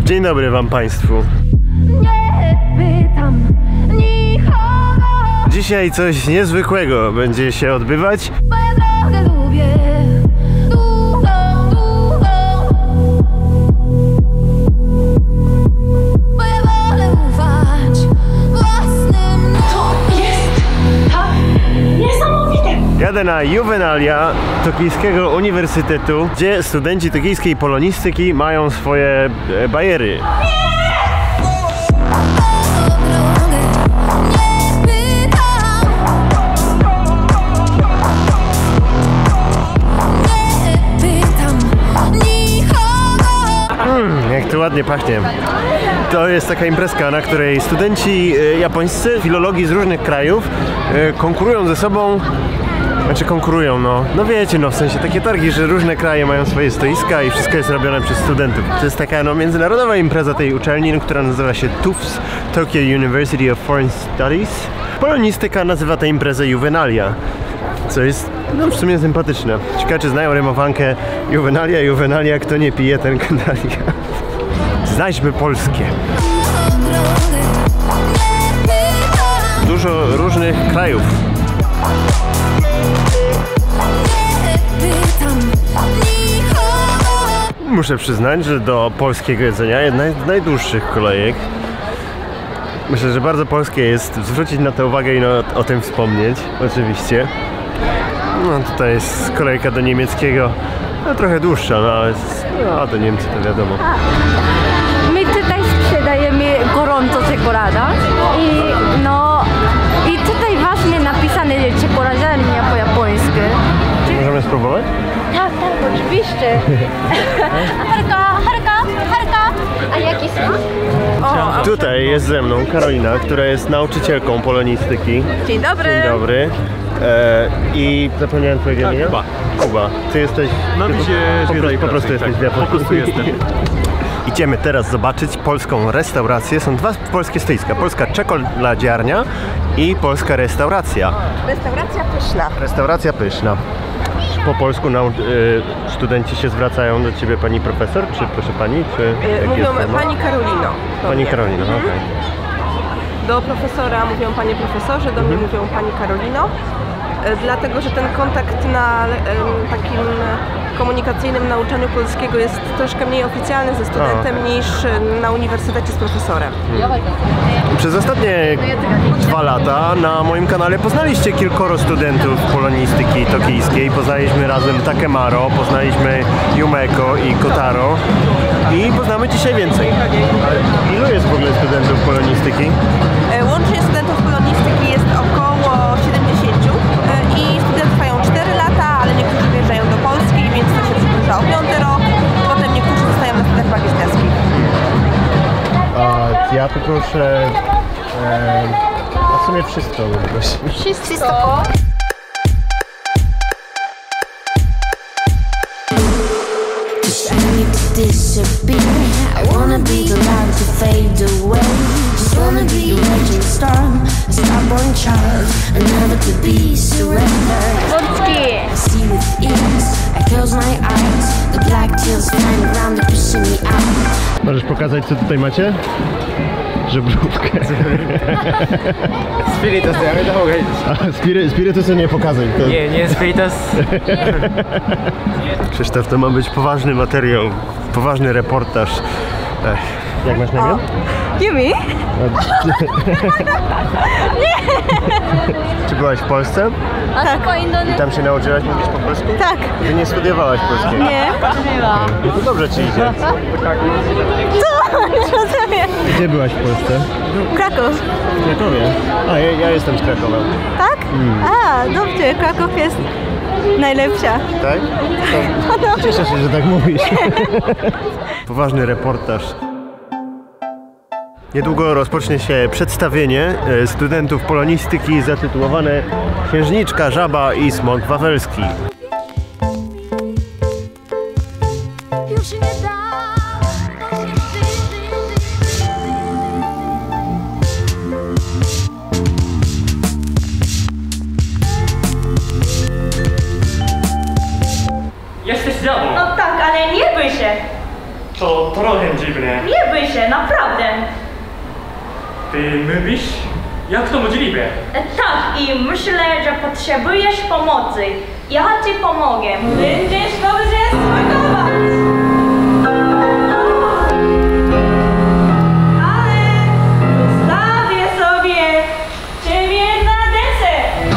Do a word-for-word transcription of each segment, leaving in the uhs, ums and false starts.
Dzień dobry wam państwu. Dzisiaj coś niezwykłego będzie się odbywać. Jadę na Juvenalia Tokijskiego Uniwersytetu, gdzie studenci tokijskiej polonistyki mają swoje e, bajery. Mm, jak to ładnie pachnie. To jest taka imprezka, na której studenci e, japońscy, filologii z różnych krajów e, konkurują ze sobą. Znaczy konkurują, no. No wiecie, no w sensie takie targi, że różne kraje mają swoje stoiska i wszystko jest robione przez studentów. To jest taka no międzynarodowa impreza tej uczelni, która nazywa się Tufts Tokyo University of Foreign Studies. Polonistyka nazywa tę imprezę Juvenalia, co jest no w sumie sympatyczne. Ciekawe, czy znają rymowankę Juvenalia, Juvenalia, kto nie pije, ten kandalia. Znajdźmy polskie. Dużo różnych krajów. Muszę przyznać, że do polskiego jedzenia jedna z najdłuższych kolejek. Myślę, że bardzo polskie jest zwrócić na to uwagę i no, o tym wspomnieć, oczywiście. No tutaj jest kolejka do niemieckiego, no trochę dłuższa, no ale no, do Niemcy to wiadomo. My tutaj sprzedajemy gorąco czekoladę i no i tutaj właśnie napisane czekoladziarnia po japońsku. Możemy spróbować? Tak, tak, oczywiście. Harka, harka, harka. A jaki smak? O, tutaj jest ze mną Karolina, która jest nauczycielką polonistyki. Dzień dobry. Dzień dobry. E, I zapomniałem twojego imienia? Kuba. Kuba. Ty jesteś... No ty mi się po, po, po, po prostu tak, jesteś tak, po prostu jestem. Idziemy teraz zobaczyć polską restaurację. Są dwa polskie stoiska. Polska czekoladziarnia i polska restauracja. Restauracja pyszna. Restauracja pyszna. Po polsku nau- y, studenci się zwracają do ciebie pani profesor, czy proszę pani, czy Y, mówią pani Karolino. do Pani mnie. Karolina, Mhm. okej. Do profesora mówią panie profesorze, do mnie mówią pani Karolino. Y, Dlatego, że ten kontakt na y, takim komunikacyjnym nauczaniu polskiego jest troszkę mniej oficjalny ze studentem niż y, na uniwersytecie z profesorem. Przez ostatnie dwa lata na moim kanale poznaliście kilkoro studentów polonistyki tokijskiej. Poznaliśmy razem Takemaro, poznaliśmy Yumeko i Kotaro i poznamy dzisiaj więcej. Ilu jest w ogóle studentów polonistyki? Y, Łącznie studentów polonistyki jest około siedemdziesięciu y, i studia trwają cztery lata, ale niektórzy wyjeżdżają do Polski, więc to się przedłuża o piąty rok. Potem niektórzy zostają na studiach magisterskich. A ja poproszę e, a w sumie wszystko. wszystko. Disappear. I wanna be the light to fade away. Just wanna be a raging storm, a stubborn child, and never to be surrendered. Polskie. I see with ease, I close my eyes. The black tails flying around and pushing me out. Możesz pokazać, co tutaj macie? Żebrówkę. Spiritus, ja wiem, mogę A spiry, spirytusu nie pokazuj. To... Nie, nie Spiritus. Krzysztof, to ma być poważny materiał, poważny reportaż. Ech, jak masz na imię? Yumi? Czy byłaś w Polsce? A tak. Po I Indonezji? tam się nauczyłaś mówić po polsku? Tak. Ty nie studiowałaś polskiego? Nie. No to dobrze ci idzie. Co? Nie rozumiem. Gdzie byłaś w Polsce? Kraków. W Krakowie. A, ja, ja jestem z Krakowa. Tak? A, dobrze. Kraków jest najlepsza. Tak? To cieszę się, że tak mówisz. Poważny reportaż. Niedługo rozpocznie się przedstawienie studentów polonistyki zatytułowane Księżniczka, Żaba i Smok Wawelski. Już nie da. Jesteś żabą. No tak, ale nie bój się. To trochę dziwne. Nie bój się, naprawdę. Ty mówisz? Jak to możliwe? E, Tak, i myślę, że potrzebujesz pomocy. Ja ci pomogę. Będziesz dobrze smakować. Ale zostawię sobie ciebie na deser.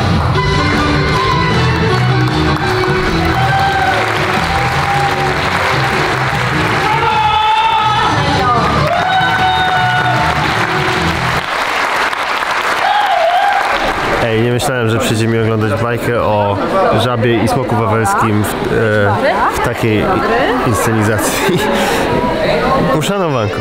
Ej, nie myślałem, że przyjdzie mi oglądać bajkę o żabie i smoku wawelskim w, e, w takiej inscenizacji. Uszanowanko.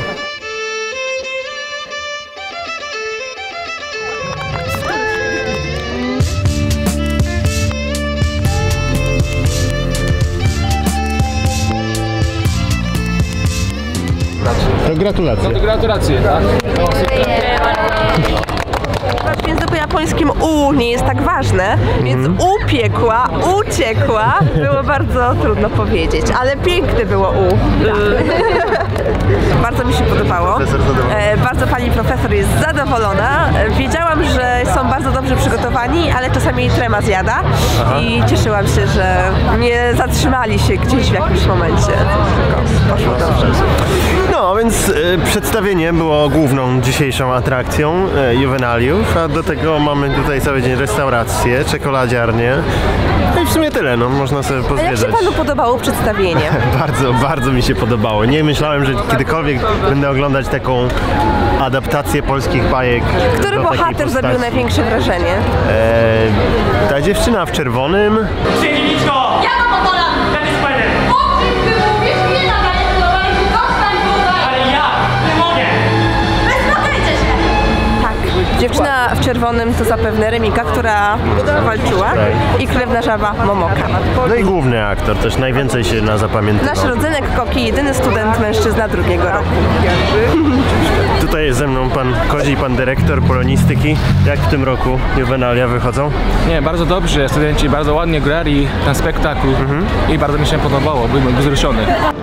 To gratulacje. To gratulacje, tak? W języku japońskim U nie jest tak ważne, więc upiekła, uciekła było bardzo trudno powiedzieć, ale piękne było U. Bardzo mi się podobało. E, bardzo pani profesor jest zadowolona. E, Wiedziałam, że są bardzo dobrze przygotowani, ale czasami jej trema zjada. I cieszyłam się, że nie zatrzymali się gdzieś w jakimś momencie. Tylko poszło dobrze. No, więc e, przedstawienie było główną dzisiejszą atrakcją e, juwenaliów, a do tego mamy tutaj cały dzień restaurację, czekoladziarnię. No i w sumie tyle, no można sobie A jak pozwiedzać. się panu podobało przedstawienie? Bardzo, bardzo mi się podobało. Nie myślałem, że kiedykolwiek będę oglądać taką adaptację polskich bajek. Który do takiej bohater zrobił postaci. największe wrażenie? Eee, ta dziewczyna w czerwonym. Księżniczko! Ja mam pola. Tam jest Spider! O czym ty mówisz? Nie nagrałeś, zostań tutaj. Ale ja nie mogę! Wyspokójcie się. Tak. Dziewczyna w czerwonym to zapewne Remika, która walczyła i krewna żaba Momoka. No i główny aktor, też najwięcej się na zapamiętywał. Nasz rodzynek Koki, jedyny student mężczyzna drugiego roku. Tutaj jest ze mną pan Kodzi, pan dyrektor polonistyki. Jak w tym roku juwenalia wychodzą? Nie, bardzo dobrze, studenci bardzo ładnie grali ten spektakl i bardzo mi się podobało, byłem wzruszony.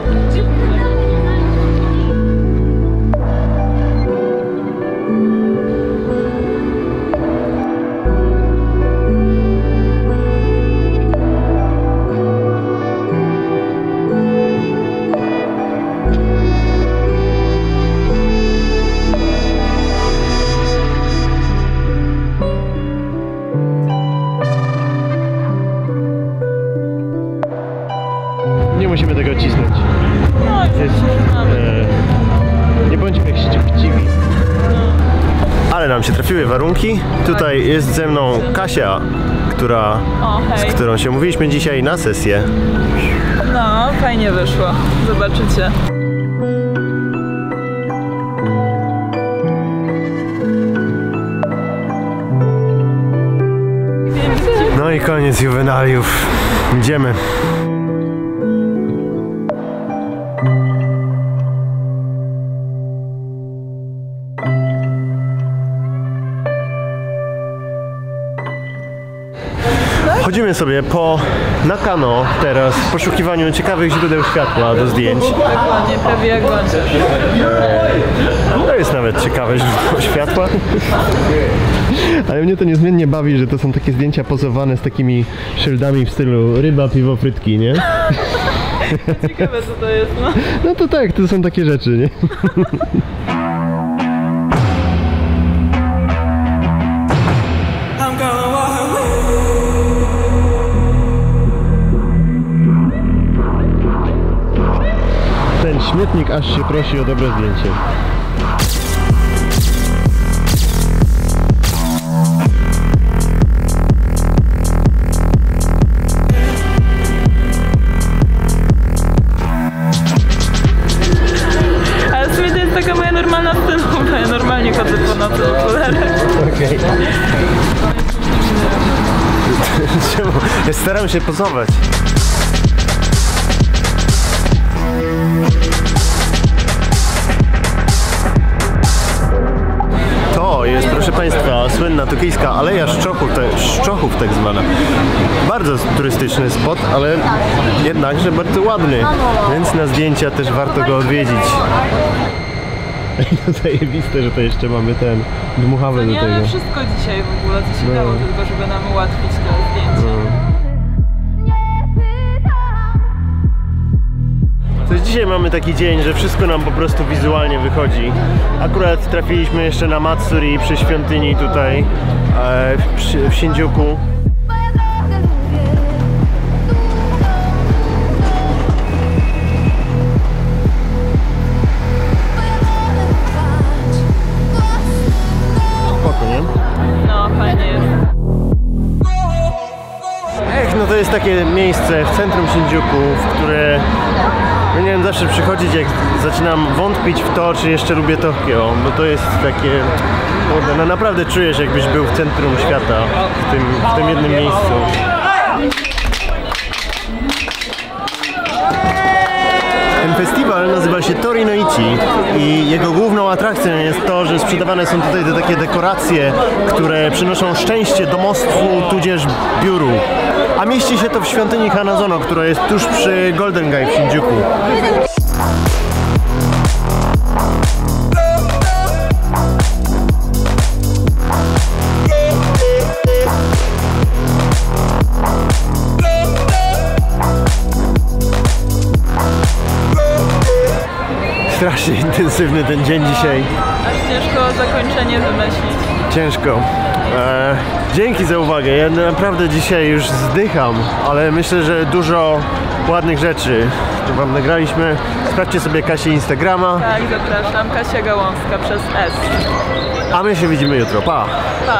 Nie musimy tego cisnąć. Jest, e, nie bądźmy chciwi. Ale nam się trafiły warunki. Tutaj jest ze mną Kasia, która, z którą się mówiliśmy dzisiaj na sesję. No, fajnie wyszło. Zobaczycie. No i koniec juwenaliów. Idziemy. Chodzimy sobie po Nakano teraz w poszukiwaniu ciekawych źródeł światła do zdjęć. Dokładnie, prawie jak bądź. To jest nawet ciekawe źródło światła. Ale mnie to niezmiennie bawi, że to są takie zdjęcia pozowane z takimi szyldami w stylu ryba, piwo, frytki, nie? Ciekawe co to jest, no. No to tak, to są takie rzeczy, nie? Ten śmietnik aż się prosi o dobre zdjęcie. Ale w sumie to jest taka moja normalna stylowa. Ja normalnie chodzę po nocy w okularach. Okej. Czemu? Ja staram się pozować. To jest, proszę Państwa, słynna słynna tokijska Aleja Szczochów, te, Szczochów tak zwana. Bardzo turystyczny spot, ale jednakże bardzo ładny, więc na zdjęcia też warto go odwiedzić. No zajebiste, że to jeszcze mamy ten dmuchawę do Nie, tego. ale wszystko dzisiaj w ogóle, co się No. dało, tylko żeby nam ułatwić to zdjęcie. Coś dzisiaj mamy taki dzień, że wszystko nam po prostu wizualnie wychodzi. Akurat trafiliśmy jeszcze na Matsuri przy świątyni tutaj e, przy, w Shinjuku. Spoko, nie? No, fajnie jest. Ech, no to jest takie miejsce w centrum Shinjuku, w które powinienem zawsze przychodzić, jak zaczynam wątpić w to, czy jeszcze lubię Tokio, bo to jest takie, kurde, no naprawdę czujesz, jakbyś był w centrum świata, w tym, w tym jednym miejscu. Ten festiwal nazywa się Torinoichi i jego główną atrakcją jest to, że sprzedawane są tutaj te takie dekoracje, które przynoszą szczęście domostwu tudzież biuru. A mieści się to w świątyni Hanazono, która jest tuż przy Golden Gate w Shinjuku. Strasznie intensywny ten dzień dzisiaj. Aż ciężko zakończenie wymyślić. Ciężko. Eee, dzięki za uwagę. Ja naprawdę dzisiaj już zdycham, ale myślę, że dużo ładnych rzeczy wam nagraliśmy. Sprawdźcie sobie Kasię Instagrama. Tak, zapraszam. Kasia Gałązka przez S. A my się widzimy jutro. Pa! Pa!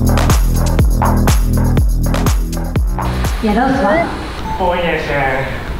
Boję się.